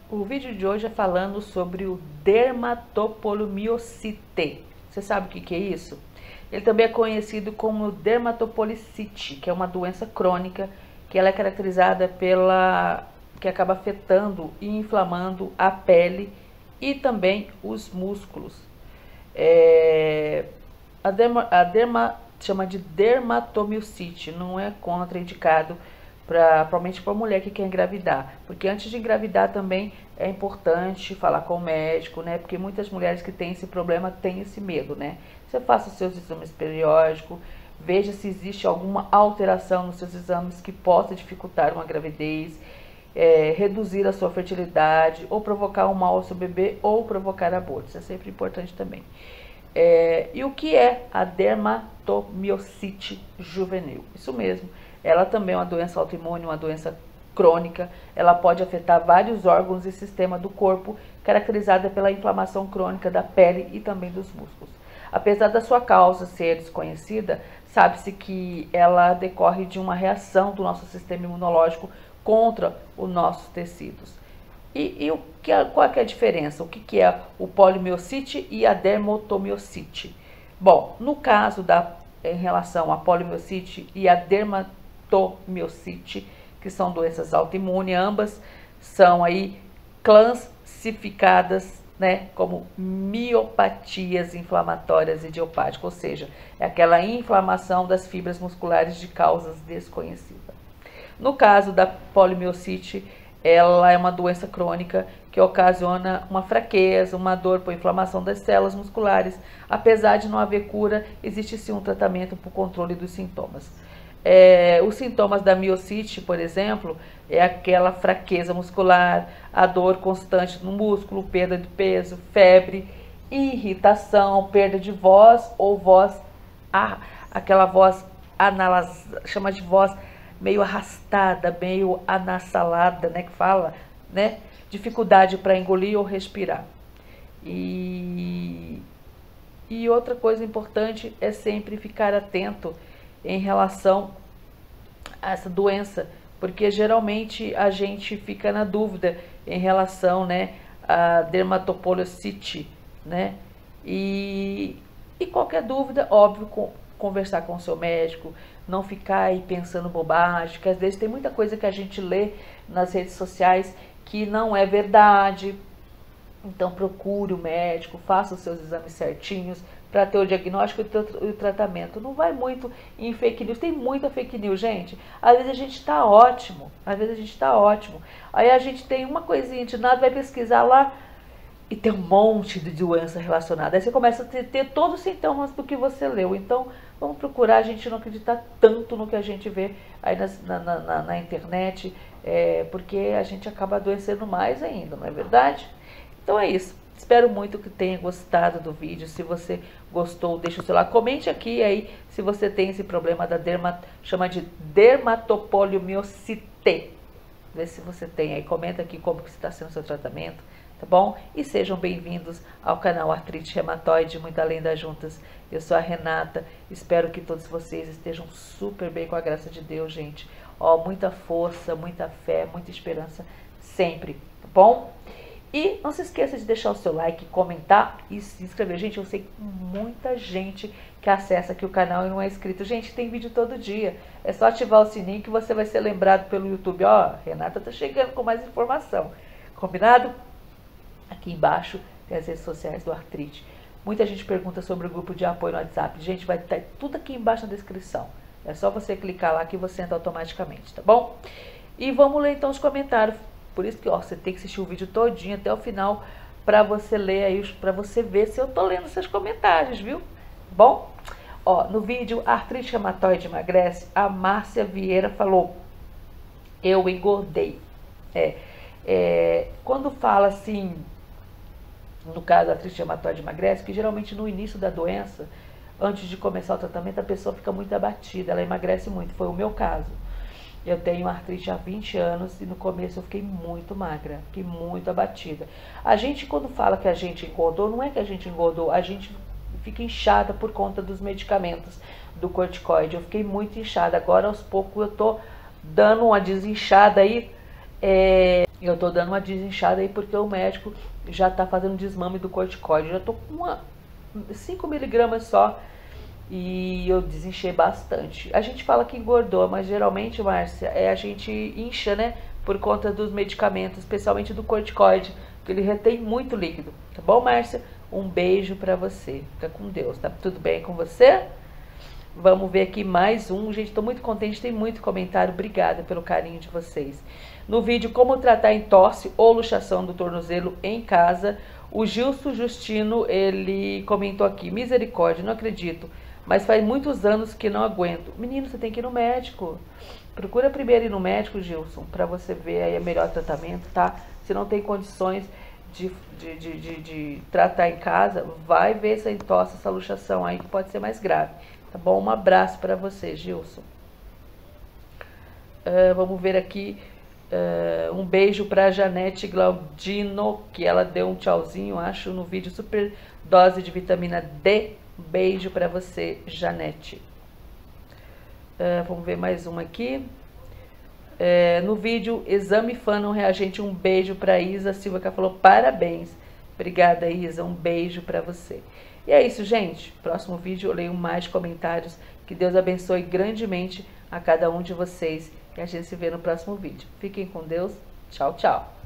O vídeo de hoje é falando sobre o dermatopolimiocite. Você sabe o que é isso? Ele também é conhecido como dermatopolicite, que é uma doença crônica que ela é caracterizada que acaba afetando e inflamando a pele e também os músculos. Chama de dermatomiocite, não é contraindicado provavelmente para a mulher que quer engravidar, porque antes de engravidar também é importante falar com o médico, né? Porque muitas mulheres que têm esse problema têm esse medo, né? Você faça os seus exames periódicos, veja se existe alguma alteração nos seus exames que possa dificultar uma gravidez, reduzir a sua fertilidade, ou provocar um mal ao seu bebê, ou provocar aborto. Isso é sempre importante também. E o que é a dermatomiocite juvenil? Isso mesmo, ela também é uma doença autoimune, uma doença crônica. Ela pode afetar vários órgãos e sistemas do corpo, caracterizada pela inflamação crônica da pele e também dos músculos. Apesar da sua causa ser desconhecida, sabe-se que ela decorre de uma reação do nosso sistema imunológico contra os nossos tecidos. Qual é a diferença? O que é o polimiocite e a dermatomiocite? Bom, no caso em relação à polimiocite e a dermatomiocite, que são doenças autoimunes, ambas são aí classificadas, né, como miopatias inflamatórias idiopáticas, ou seja, é aquela inflamação das fibras musculares de causas desconhecidas. No caso da polimiocite, ela é uma doença crônica que ocasiona uma fraqueza, uma dor por inflamação das células musculares. Apesar de não haver cura, existe sim um tratamento para o controle dos sintomas. Os sintomas da miocite, por exemplo, é aquela fraqueza muscular, a dor constante no músculo, perda de peso, febre, irritação, perda de voz ou voz, aquela voz chama de voz meio arrastada, meio anassalada, né, que fala, né, dificuldade para engolir ou respirar. E outra coisa importante é sempre ficar atento em relação a essa doença, porque geralmente a gente fica na dúvida em relação, né, a dermatopolicite, né, e qualquer dúvida, óbvio, conversar com o seu médico, não ficar aí pensando bobagem, porque às vezes tem muita coisa que a gente lê nas redes sociais que não é verdade. Então procure o médico, faça os seus exames certinhos para ter o diagnóstico e o tratamento. Não vai muito em fake news, tem muita fake news, gente. Às vezes a gente está ótimo, aí a gente tem uma coisinha de nada, vai pesquisar lá e tem um monte de doença relacionada. Aí você começa a ter todos os sintomas do que você leu. Então, vamos procurar a gente não acreditar tanto no que a gente vê aí na internet, porque a gente acaba adoecendo mais ainda, não é verdade? Então é isso. Espero muito que tenha gostado do vídeo. Se você gostou, deixa o seu like. Comente aqui aí se você tem esse problema chama de dermatopolimiocite. Vê se você tem aí. Comenta aqui como que está sendo o seu tratamento. Tá bom? E sejam bem-vindos ao canal Artrite Reumatoide, muito além das juntas. Eu sou a Renata, espero que todos vocês estejam super bem com a graça de Deus, gente. Ó, muita força, muita fé, muita esperança sempre, tá bom? E não se esqueça de deixar o seu like, comentar e se inscrever. Gente, eu sei que muita gente que acessa aqui o canal e não é inscrito. Gente, tem vídeo todo dia. É só ativar o sininho que você vai ser lembrado pelo YouTube. Ó, Renata tá chegando com mais informação. Combinado? Aqui embaixo tem as redes sociais do Artrite. Muita gente pergunta sobre o grupo de apoio no WhatsApp. Gente, vai estar tudo aqui embaixo na descrição. É só você clicar lá que você entra automaticamente, tá bom? E vamos ler então os comentários. Por isso que, ó, você tem que assistir o vídeo todinho até o final para você ler aí, para você ver se eu tô lendo seus comentários, viu? Bom, ó, no vídeo Artrite Reumatoide Emagrece, a Márcia Vieira falou: eu engordei. Quando fala assim, no caso da artrite reumatoide emagrece, que geralmente no início da doença, antes de começar o tratamento, a pessoa fica muito abatida, ela emagrece muito. Foi o meu caso. Eu tenho artrite há 20 anos e no começo eu fiquei muito magra, fiquei muito abatida. A gente, quando fala que a gente engordou, não é que a gente engordou, a gente fica inchada por conta dos medicamentos do corticoide. Eu fiquei muito inchada, agora aos poucos eu tô dando uma desinchada aí, Eu tô dando uma desinchada aí porque o médico já tá fazendo desmame do corticoide. Eu já tô com 5 miligramas só e eu desinchei bastante. A gente fala que engordou, mas geralmente, Márcia, a gente incha, né? Por conta dos medicamentos, especialmente do corticoide, que ele retém muito líquido. Tá bom, Márcia? Um beijo pra você. Fica com Deus. Tá tudo bem com você? Vamos ver aqui mais um. Gente, tô muito contente, tem muito comentário. Obrigada pelo carinho de vocês. No vídeo Como Tratar Entorse ou Luxação do Tornozelo em Casa, o Gilson Justino, ele comentou aqui: misericórdia, não acredito, mas faz muitos anos que não aguento. Menino, você tem que ir no médico. Procura primeiro ir no médico, Gilson, para você ver aí o melhor tratamento, tá? Se não tem condições de tratar em casa, vai ver essa entorse, essa luxação aí, que pode ser mais grave. Tá bom? Um abraço para você, Gilson. Vamos ver aqui. Um beijo para Janete Glaudino, que ela deu um tchauzinho, acho, no vídeo Super Dose de Vitamina D. Um beijo para você, Janete. Vamos ver mais uma aqui. No vídeo Exame Fã Não Reagente, um beijo para Isa Silva, que ela falou parabéns. Obrigada, Isa, um beijo para você. E é isso, gente. Próximo vídeo eu leio mais comentários. Que Deus abençoe grandemente a cada um de vocês. E a gente se vê no próximo vídeo. Fiquem com Deus. Tchau, tchau.